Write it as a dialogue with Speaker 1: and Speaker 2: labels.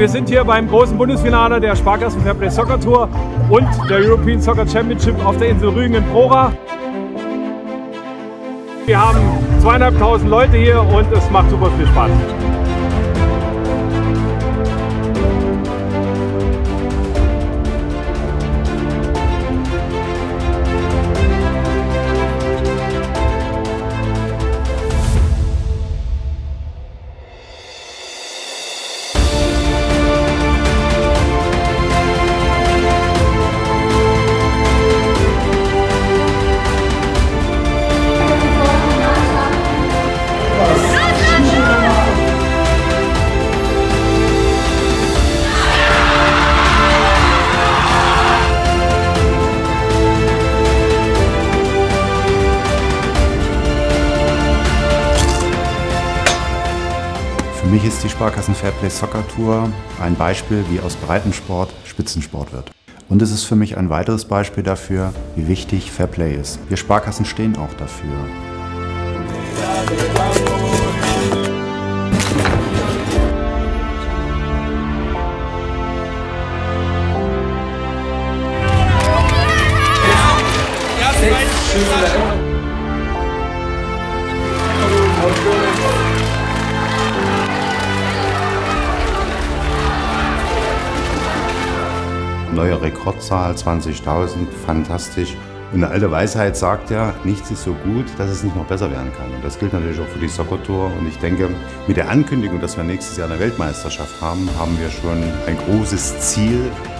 Speaker 1: Wir sind hier beim großen Bundesfinale der Sparkassen Fairplay Soccer Tour und der European Soccer Championship auf der Insel Rügen in Prora. Wir haben 2.500 Leute hier und es macht super viel Spaß.
Speaker 2: Für mich ist die Sparkassen Fairplay Soccer Tour ein Beispiel, wie aus Breitensport Spitzensport wird. Und es ist für mich ein weiteres Beispiel dafür, wie wichtig Fairplay ist. Wir Sparkassen stehen auch dafür. Neue Rekordzahl, 20.000, fantastisch. Und eine alte Weisheit sagt ja, nichts ist so gut, dass es nicht noch besser werden kann. Und das gilt natürlich auch für die Soccer Tour. Und ich denke, mit der Ankündigung, dass wir nächstes Jahr eine Weltmeisterschaft haben, haben wir schon ein großes Ziel